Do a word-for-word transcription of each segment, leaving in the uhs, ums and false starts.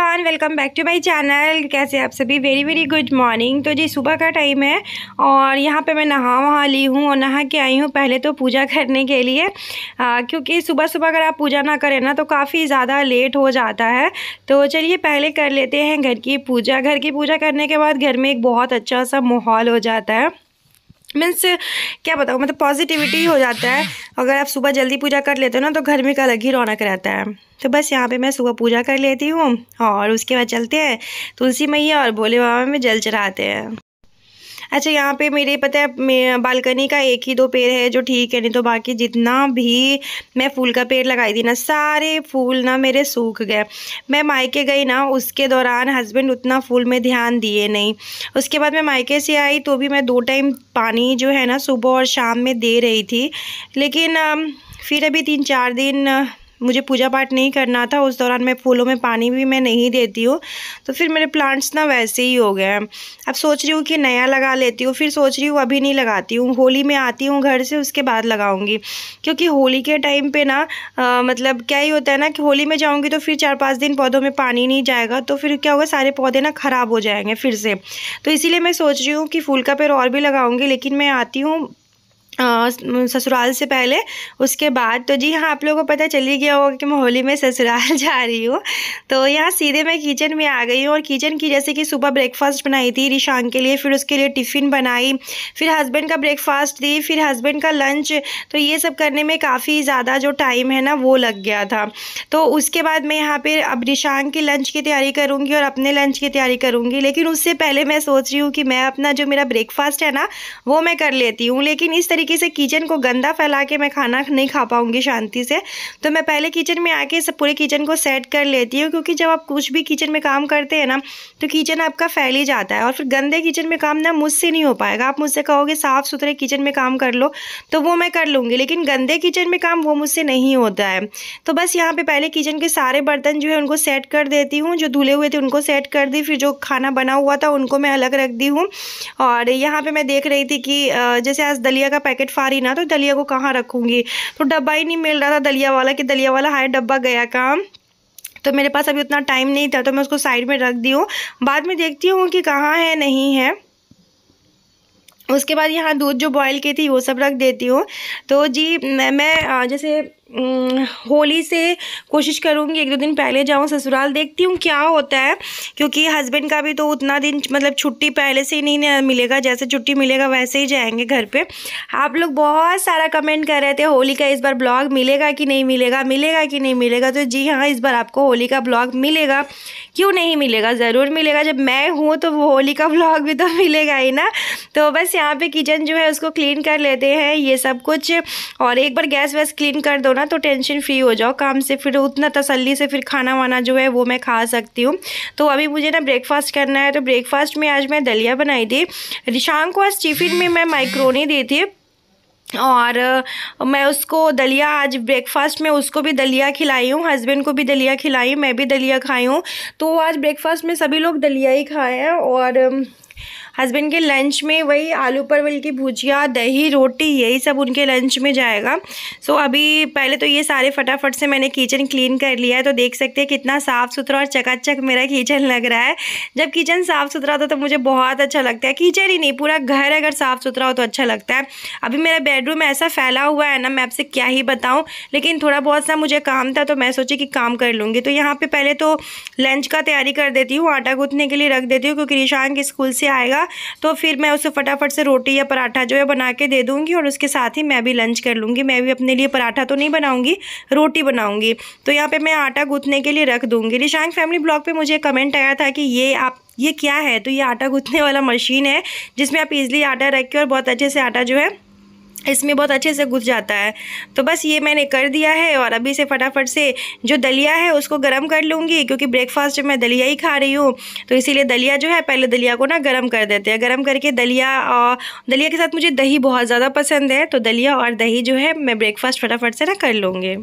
Everyone, welcome back to my channel. कैसे आप सभी? Very very good morning. तो जी सुबह का टाइम है और यहाँ पे मैं नहा वहा ली हूँ और नहा के आई हूँ पहले तो पूजा करने के लिए, आ, क्योंकि सुबह सुबह अगर आप पूजा ना करें ना तो काफ़ी ज़्यादा लेट हो जाता है। तो चलिए पहले कर लेते हैं घर की पूजा। घर की पूजा करने के बाद घर में एक बहुत अच्छा सा माहौल हो जाता है। मीन्स क्या बताऊँ, मतलब पॉजिटिविटी हो जाता है। अगर आप सुबह जल्दी पूजा कर लेते हो ना तो घर में एक अलग ही रौनक रहता है। तो बस यहाँ पे मैं सुबह पूजा कर लेती हूँ और उसके बाद चलते हैं तुलसी मैया और भोले बाबा में जल चढ़ाते हैं। अच्छा, यहाँ पे मेरे पता है बालकनी का एक ही दो पेड़ है जो ठीक है, नहीं तो बाकी जितना भी मैं फूल का पेड़ लगाई थी ना सारे फूल ना मेरे सूख गए। मैं मायके गई ना उसके दौरान हस्बैंड उतना फूल में ध्यान दिए नहीं। उसके बाद मैं मायके से आई तो भी मैं दो टाइम पानी जो है ना सुबह और शाम में दे रही थी, लेकिन फिर अभी तीन चार दिन मुझे पूजा पाठ नहीं करना था, उस दौरान मैं फूलों में पानी भी मैं नहीं देती हूँ, तो फिर मेरे प्लांट्स ना वैसे ही हो गए हैं। अब सोच रही हूँ कि नया लगा लेती हूँ, फिर सोच रही हूँ अभी नहीं लगाती हूँ, होली में आती हूँ घर से उसके बाद लगाऊंगी। क्योंकि होली के टाइम पे ना आ, मतलब क्या ही होता है ना कि होली में जाऊँगी तो फिर चार पाँच दिन पौधों में पानी नहीं जाएगा तो फिर क्या होगा, सारे पौधे ना ख़राब हो जाएंगे फिर से। तो इसीलिए मैं सोच रही हूँ कि फूल का पेड़ और भी लगाऊँगी, लेकिन मैं आती हूँ ससुराल से पहले, उसके बाद। तो जी हाँ, आप लोगों को पता चल ही गया होगा कि मैं होली में ससुराल जा रही हूँ। तो यहाँ सीधे मैं किचन में आ गई हूँ और किचन की जैसे कि सुबह ब्रेकफास्ट बनाई थी रिशांग के लिए, फिर उसके लिए टिफ़िन बनाई, फिर हस्बैंड का ब्रेकफास्ट दी, फिर हस्बैंड का लंच। तो ये सब करने में काफ़ी ज़्यादा जो टाइम है ना वो लग गया था। तो उसके बाद मैं यहाँ पर अब रिशांग की लंच की तैयारी करूँगी और अपने लंच की तैयारी करूँगी, लेकिन उससे पहले मैं सोच रही हूँ कि मैं अपना जो मेरा ब्रेकफास्ट है ना वो मैं कर लेती हूँ। लेकिन इस तरीके से किचन को गंदा फैला के मैं खाना नहीं खा पाऊंगी शांति से, तो मैं पहले किचन में आके सब पूरे किचन को सेट कर लेती हूँ। क्योंकि जब आप कुछ भी किचन में काम करते हैं ना तो किचन आपका फैल ही जाता है और फिर गंदे किचन में काम ना मुझसे नहीं हो पाएगा। आप मुझसे कहोगे साफ़ सुथरे किचन में काम कर लो तो वो मैं कर लूँगी, लेकिन गंदे किचन में काम वो मुझसे नहीं होता है। तो बस यहाँ पर पहले किचन के सारे बर्तन जो है उनको सेट कर देती हूँ, जो धुले हुए थे उनको सेट कर दी, फिर जो खाना बना हुआ था उनको मैं अलग रख दी हूँ। और यहाँ पर मैं देख रही थी कि जैसे आज दलिया का पैकेट फाड़ी ना तो दलिया को कहाँ रखूँगी, तो डब्बा ही नहीं मिल रहा था दलिया वाला कि दलिया वाला हाय डब्बा गया काम। तो मेरे पास अभी उतना टाइम नहीं था तो मैं उसको साइड में रख दी हूँ, बाद में देखती हूँ कि कहाँ है नहीं है। उसके बाद यहाँ दूध जो बॉईल की थी वो सब रख देती हूँ। तो जी मैं, मैं जैसे होली से कोशिश करूँगी एक दो दिन पहले जाऊँ ससुराल, देखती हूँ क्या होता है। क्योंकि हस्बैंड का भी तो उतना दिन मतलब छुट्टी पहले से ही नहीं मिलेगा, जैसे छुट्टी मिलेगा वैसे ही जाएंगे घर पे। आप लोग बहुत सारा कमेंट कर रहे थे होली का इस बार ब्लॉग मिलेगा कि नहीं मिलेगा, मिलेगा कि नहीं मिलेगा। तो जी हाँ, इस बार आपको होली का ब्लॉग मिलेगा। क्यों नहीं मिलेगा, ज़रूर मिलेगा। जब मैं हूँ तो वो होली का ब्लॉग भी तो मिलेगा ही ना। तो बस यहाँ पे किचन जो है उसको क्लीन कर लेते हैं ये सब कुछ, और एक बार गैस वैस क्लीन कर दो ना तो टेंशन फ्री हो जाओ काम से, फिर उतना तसल्ली से फिर खाना वाना जो है वो मैं खा सकती हूँ। तो अभी मुझे ना ब्रेकफास्ट करना है, तो ब्रेकफास्ट में आज मैं दलिया बनाई थी। रिशांग को आज टिफ़िन में मैं माइक्रोनी दी थी और मैं उसको दलिया आज ब्रेकफास्ट में उसको भी दलिया खिलाई हूँ, हस्बैंड को भी दलिया खिलाई, मैं भी दलिया खाई हूँ। तो आज ब्रेकफास्ट में सभी लोग दलिया ही खाए हैं और हस्बैंड के लंच में वही आलू परवल की भुजिया, दही, रोटी, यही सब उनके लंच में जाएगा। सो अभी पहले तो ये सारे फटाफट से मैंने किचन क्लीन कर लिया है। तो देख सकते हैं कितना साफ़ सुथरा और चकाचक मेरा किचन लग रहा है। जब किचन साफ़ सुथरा होता है तो मुझे बहुत अच्छा लगता है। किचन ही नहीं, पूरा घर अगर साफ़ सुथरा हो तो अच्छा लगता है। अभी मेरा बेडरूम ऐसा फैला हुआ है ना, मैं आपसे क्या ही बताऊँ, लेकिन थोड़ा बहुत सा मुझे काम था तो मैं सोची कि काम कर लूँगी। तो यहाँ पर पहले तो लंच का तैयारी कर देती हूँ, आटा गूँथने के लिए रख देती हूँ, क्योंकि रिशांग स्कूल से आएगा तो फिर मैं उसे फटाफट से रोटी या पराठा जो है बना के दे दूँगी और उसके साथ ही मैं भी लंच कर लूँगी। मैं भी अपने लिए पराठा तो नहीं बनाऊँगी, रोटी बनाऊँगी। तो यहाँ पे मैं आटा गूँथने के लिए रख दूँगी। रिशांग फैमिली ब्लॉग पे मुझे कमेंट आया था कि ये आप ये क्या है, तो ये आटा गूँथने वाला मशीन है जिसमें आप इजीली आटा रख के और बहुत अच्छे से आटा जो है इसमें बहुत अच्छे से गुथ जाता है। तो बस ये मैंने कर दिया है और अभी से फटाफट से जो दलिया है उसको गरम कर लूँगी, क्योंकि ब्रेकफास्ट में दलिया ही खा रही हूँ। तो इसीलिए दलिया जो है पहले दलिया को ना गरम कर देते हैं। गरम करके दलिया और दलिया के साथ मुझे दही बहुत ज़्यादा पसंद है, तो दलिया और दही जो है मैं ब्रेकफास्ट फटाफट से ना कर लूँगी।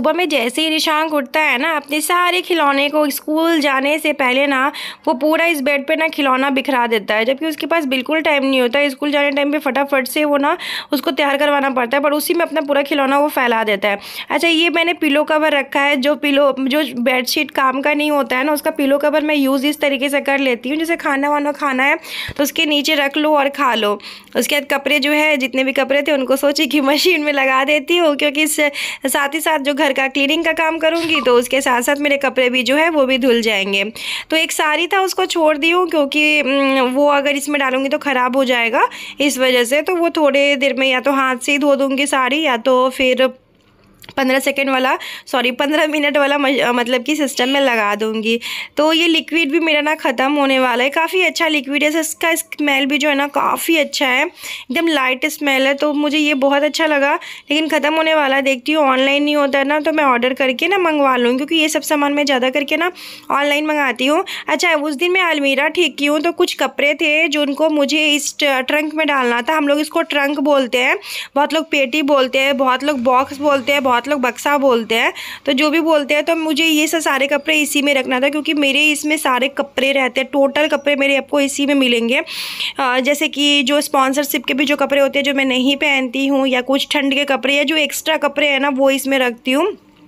सुबह में जैसे ही निशांक उठता है ना, अपने सारे खिलौने को स्कूल जाने से पहले ना वो पूरा इस बेड पे ना खिलौना बिखरा देता है, जबकि उसके पास बिल्कुल टाइम नहीं होता। स्कूल जाने टाइम पे फटाफट से वो ना उसको तैयार करवाना पड़ता है, पर उसी में अपना पूरा खिलौना वो फैला देता है। अच्छा, ये मैंने पिलो कवर रखा है, जो पिलो जो बेडशीट काम का नहीं होता है ना, उसका पिलो कवर मैं यूज़ इस तरीके से कर लेती हूँ, जैसे खाना वाना खाना है तो उसके नीचे रख लो और खा लो। उसके बाद कपड़े जो है, जितने भी कपड़े थे उनको सोची कि मशीन में लगा देती हूँ, क्योंकि इस साथ ही साथ जो घर का क्लीनिंग का काम करूँगी तो उसके साथ साथ मेरे कपड़े भी जो है वो भी धुल जाएंगे। तो एक साड़ी था उसको छोड़ दी हूँ, क्योंकि वो अगर इसमें डालूंगी तो ख़राब हो जाएगा, इस वजह से तो वो थोड़े देर में या तो हाथ से ही धो दूँगी साड़ी, या तो फिर पंद्रह सेकेंड वाला सॉरी पंद्रह मिनट वाला मतलब कि सिस्टम में लगा दूंगी। तो ये लिक्विड भी मेरा ना ख़त्म होने वाला है। काफ़ी अच्छा लिक्विड है, इसका स्मेल भी जो है ना काफ़ी अच्छा है, एकदम लाइट स्मेल है, तो मुझे ये बहुत अच्छा लगा। लेकिन ख़त्म होने वाला, देखती हूँ ऑनलाइन नहीं होता है ना तो मैं ऑर्डर करके ना मंगवा लूँ, क्योंकि ये सब सामान मैं ज़्यादा करके ना ऑनलाइन मंगाती हूँ। अच्छा, उस दिन मैं अलमीरा ठीक की हूँ तो कुछ कपड़े थे जो उनको मुझे इस ट्रंक में डालना था। हम लोग इसको ट्रंक बोलते हैं, बहुत लोग पेटी बोलते हैं, बहुत लोग बॉक्स बोलते हैं, बहुत लोग बक्सा बोलते हैं, तो जो भी बोलते हैं। तो मुझे ये सब सारे कपड़े इसी में रखना था, क्योंकि मेरे इसमें सारे कपड़े रहते हैं, टोटल कपड़े मेरे आपको इसी में मिलेंगे। जैसे कि जो स्पॉन्सरशिप के भी जो कपड़े होते हैं जो मैं नहीं पहनती हूँ, या कुछ ठंड के कपड़े या जो एक्स्ट्रा कपड़े हैं ना वो इसमें रखती हूँ।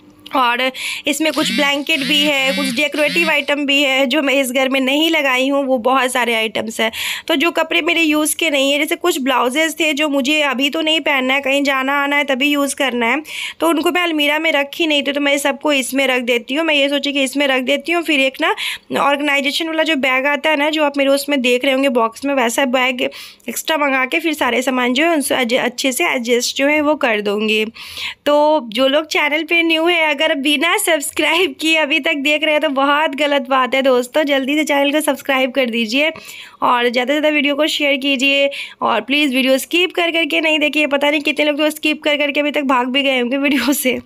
और इसमें कुछ ब्लैंकेट भी है, कुछ डेकोरेटिव आइटम भी है जो मैं इस घर में नहीं लगाई हूँ, वो बहुत सारे आइटम्स हैं। तो जो कपड़े मेरे यूज़ के नहीं है, जैसे कुछ ब्लाउजेज़ थे जो मुझे अभी तो नहीं पहनना है, कहीं जाना आना है तभी यूज़ करना है, तो उनको मैं अलमीरा में रखी नहीं थी, तो मैं सबको इसमें रख देती हूँ। मैं ये सोची कि इसमें रख देती हूँ। फिर एक ना ऑर्गेनाइजेशन वाला जो बैग आता है ना, जो आप मेरे उसमें देख रहे होंगे बॉक्स में, वैसा बैग एक्स्ट्रा मंगा के फिर सारे सामान जो है उनसे अच्छे से एडजस्ट जो है वो कर दूँगी। तो जो लोग चैनल पर न्यू है, अगर बिना सब्सक्राइब किए अभी तक देख रहे हैं तो बहुत गलत बात है दोस्तों, जल्दी से चैनल को सब्सक्राइब कर दीजिए और ज़्यादा से ज़्यादा वीडियो को शेयर कीजिए। और प्लीज़ वीडियो स्किप कर करके नहीं देखिए, पता नहीं कितने लोग तो स्किप कर करके अभी तक भाग भी गए होंगे वीडियो से।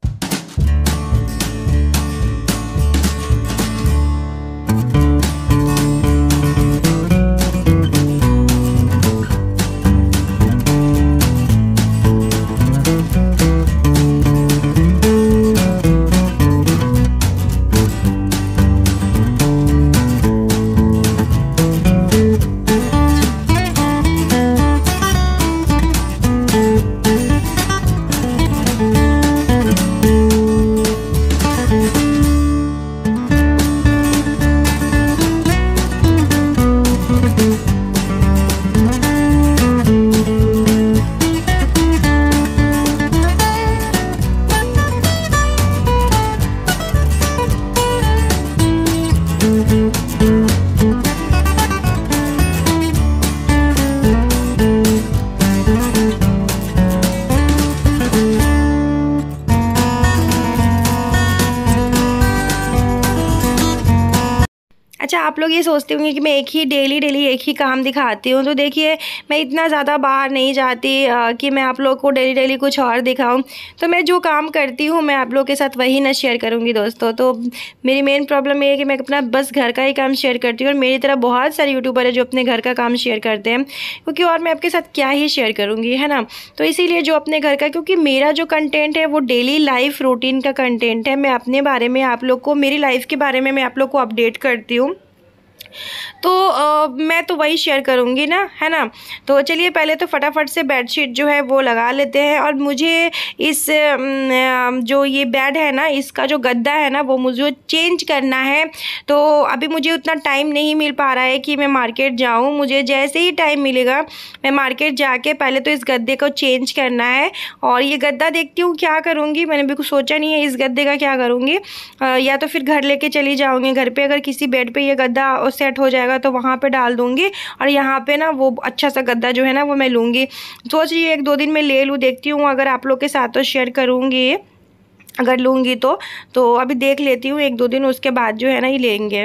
अच्छा, आप लोग ये सोचते होंगे कि मैं एक ही डेली डेली एक ही काम दिखाती हूँ, तो देखिए मैं इतना ज़्यादा बाहर नहीं जाती आ, कि मैं आप लोग को डेली डेली कुछ और दिखाऊं। तो मैं जो काम करती हूँ मैं आप लोग के साथ वही ना शेयर करूँगी दोस्तों। तो मेरी मेन प्रॉब्लम ये है कि मैं अपना बस घर का ही काम शेयर करती हूँ, और मेरी तरह बहुत सारे यूट्यूबर है जो अपने घर का काम शेयर करते हैं, क्योंकि और मैं आपके साथ क्या ही शेयर करूँगी, है ना। तो इसीलिए जो अपने घर का, क्योंकि मेरा जो कंटेंट है वो डेली लाइफ रूटीन का कंटेंट है, मैं अपने बारे में आप लोग को, मेरी लाइफ के बारे में मैं आप लोग को अपडेट करती हूँ, तो आ, मैं तो वही शेयर करूँगी ना, है ना। तो चलिए पहले तो फटाफट से बेडशीट जो है वो लगा लेते हैं। और मुझे इस जो ये बेड है ना, इसका जो गद्दा है ना वो मुझे चेंज करना है। तो अभी मुझे उतना टाइम नहीं मिल पा रहा है कि मैं मार्केट जाऊँ। मुझे जैसे ही टाइम मिलेगा मैं मार्केट जाके पहले तो इस गद्दे को चेंज करना है। और ये गद्दा देखती हूँ क्या करूँगी, मैंने भी कुछ सोचा नहीं है इस गद्दे का क्या करूँगी। या तो फिर घर लेके चली जाऊँगी, घर पे अगर किसी बेड पे ये गद्दा सेट हो जाएगा तो वहाँ पे डाल दूँगी, और यहाँ पे ना वो अच्छा सा गद्दा जो है ना वो मैं लूँगी। सोच रही एक दो दिन में ले लूँ, देखती हूँ अगर आप लोग के साथ तो शेयर करूँगी, अगर लूँगी तो तो अभी देख लेती हूँ एक दो दिन, उसके बाद जो है ना ये लेंगे।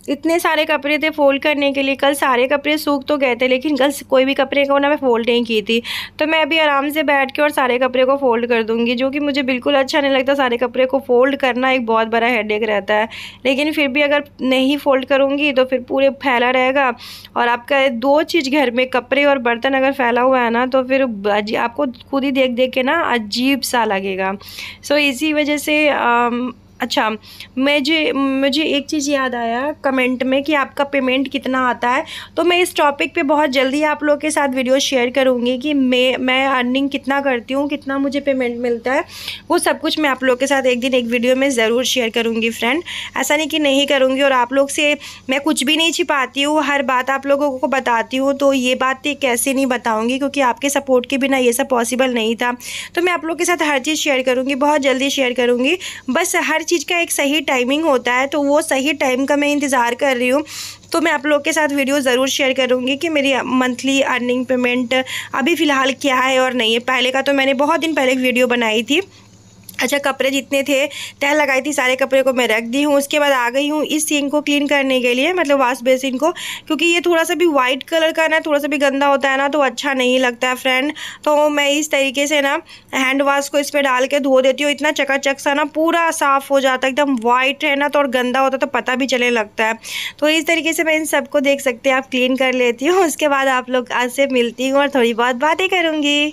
इतने सारे कपड़े थे फ़ोल्ड करने के लिए। कल सारे कपड़े सूख तो गए थे, लेकिन कल कोई भी कपड़े को ना मैं फ़ोल्ड नहीं की थी। तो मैं अभी आराम से बैठ के और सारे कपड़े को फ़ोल्ड कर दूँगी, जो कि मुझे बिल्कुल अच्छा नहीं लगता। सारे कपड़े को फ़ोल्ड करना एक बहुत बड़ा हेडेक रहता है, लेकिन फिर भी अगर नहीं फ़ोल्ड करूँगी तो फिर पूरे फैला रहेगा। और आपका दो चीज़ घर में, कपड़े और बर्तन अगर फैला हुआ है ना, तो फिर आपको खुद ही देख देख के ना अजीब सा लगेगा। सो इसी वजह से आम, अच्छा, मुझे मुझे एक चीज़ याद आया कमेंट में कि आपका पेमेंट कितना आता है। तो मैं इस टॉपिक पे बहुत जल्दी आप लोग के साथ वीडियो शेयर करूँगी कि मैं मैं अर्निंग कितना करती हूँ, कितना मुझे पेमेंट मिलता है। वो सब कुछ मैं आप लोग के साथ एक दिन एक वीडियो में ज़रूर शेयर करूँगी फ्रेंड। ऐसा नहीं कि नहीं करूँगी। और आप लोग से मैं कुछ भी नहीं छिपाती हूँ, हर बात आप लोगों को बताती हूँ। तो ये बात कैसे नहीं बताऊँगी, क्योंकि आपके सपोर्ट के बिना ये सब पॉसिबल नहीं था। तो मैं आप लोग के साथ हर चीज़ शेयर करूँगी, बहुत जल्दी शेयर करूँगी। बस हर चीज़ का एक सही टाइमिंग होता है, तो वो सही टाइम का मैं इंतज़ार कर रही हूँ। तो मैं आप लोग के साथ वीडियो ज़रूर शेयर करूँगी कि मेरी मंथली अर्निंग पेमेंट अभी फ़िलहाल क्या है और नहीं है। पहले का तो मैंने बहुत दिन पहले एक वीडियो बनाई थी। अच्छा, कपड़े जितने थे, तह लगाई थी, सारे कपड़े को मैं रख दी हूँ। उसके बाद आ गई हूँ इस सिंक को क्लीन करने के लिए, मतलब वॉश बेसिन को, क्योंकि ये थोड़ा सा भी वाइट कलर का ना, थोड़ा सा भी गंदा होता है ना, तो अच्छा नहीं लगता है फ्रेंड। तो मैं इस तरीके से ना हैंड वॉश को इस पर डाल के धो देती हूँ। इतना चकाचक सा ना पूरा साफ़ हो जाता है, एकदम वाइट है ना, तो और गंदा होता तो पता भी चलने लगता है। तो इस तरीके से मैं इन सबको देख सकते हैं आप क्लीन कर लेती हूँ। उसके बाद आप लोग आज से मिलती हूँ और थोड़ी बहुत बातें करूँगी।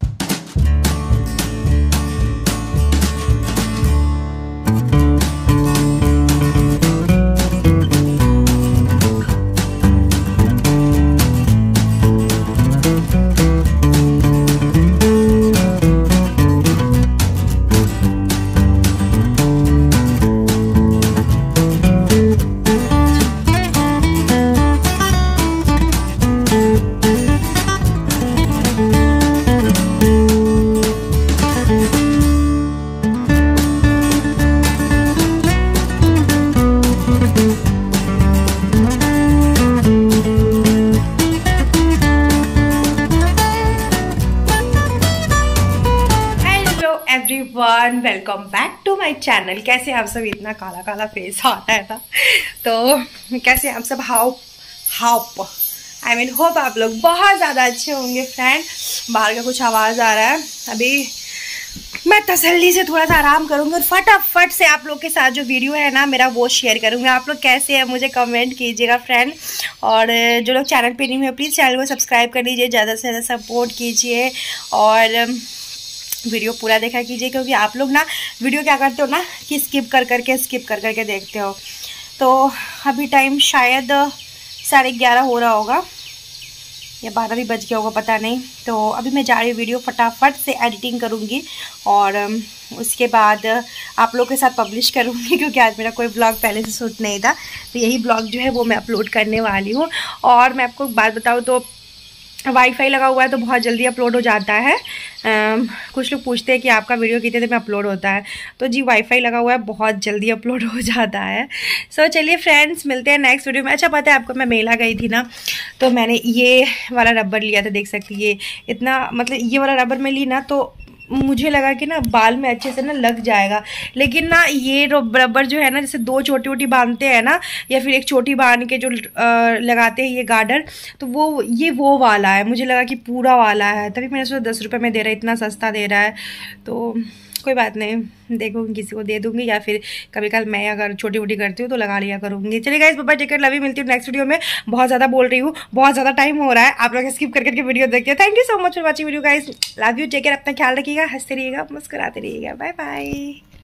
Everyone, welcome back to my channel. कैसे आप सब? इतना काला काला फेस आता है था, तो कैसे आप सब? How how I mean hope आप लोग बहुत ज़्यादा अच्छे होंगे फ्रेंड। बाहर का कुछ आवाज़ आ रहा है, अभी मैं तसल्ली से थोड़ा सा आराम करूँगी और फटाफट से आप लोग के साथ जो वीडियो है ना मेरा, वो शेयर करूँगी। आप लोग कैसे हैं मुझे कमेंट कीजिएगा फ्रेंड। और जो लोग चैनल पे नहीं हुए, प्लीज़ चैनल को सब्सक्राइब कर लीजिए, ज़्यादा से ज़्यादा सपोर्ट कीजिए और वीडियो पूरा देखा कीजिए, क्योंकि आप लोग ना वीडियो क्या करते हो ना कि स्किप कर करके स्किप कर करके देखते हो। तो अभी टाइम शायद साढ़े ग्यारह हो रहा होगा या बारह भी बज गया होगा, पता नहीं। तो अभी मैं जा रही हूँ, वीडियो फटाफट से एडिटिंग करूँगी और उसके बाद आप लोग के साथ पब्लिश करूँगी, क्योंकि आज मेरा कोई ब्लॉग पहले से शूट नहीं था। तो यही ब्लॉग जो है वो मैं अपलोड करने वाली हूँ। और मैं आपको बात बताऊँ तो वाईफाई लगा हुआ है तो बहुत जल्दी अपलोड हो जाता है। आ, कुछ लोग पूछते हैं कि आपका वीडियो कितने देर में अपलोड होता है, तो जी वाईफाई लगा हुआ है, बहुत जल्दी अपलोड हो जाता है। सो so, चलिए फ्रेंड्स, मिलते हैं नेक्स्ट वीडियो में। अच्छा, पता है आपको, मैं मेला गई थी ना, तो मैंने ये वाला रबर लिया था, देख सकती है। इतना मतलब ये वाला रबर में ली ना, तो मुझे लगा कि ना बाल में अच्छे से ना लग जाएगा, लेकिन ना ये रबर जो है ना, जैसे दो छोटी छोटी बांधते हैं ना, या फिर एक छोटी बांध के जो आ, लगाते हैं ये गार्डर, तो वो ये वो वाला है। मुझे लगा कि पूरा वाला है, तभी मैंने सोचा दस रुपये में दे रहा है, इतना सस्ता दे रहा है। तो कोई बात नहीं, देखूँगी किसी को दे दूँगी, या फिर कभी कल मैं अगर छोटी मोटी करती हूँ तो लगा लिया करूँगी। चलिए guys, bye bye, take care, love you. मिलती हूँ नेक्स्ट वीडियो में। बहुत ज़्यादा बोल रही हूँ, बहुत ज़्यादा टाइम हो रहा है, आप लोग स्किप कर करके वीडियो देखते हैं। Thank you so much for watching video guys, love you, take care, अपना ख्याल रखिएगा, हंसते रहिएगा, मुस्कुराते रहिएगा। Bye bye.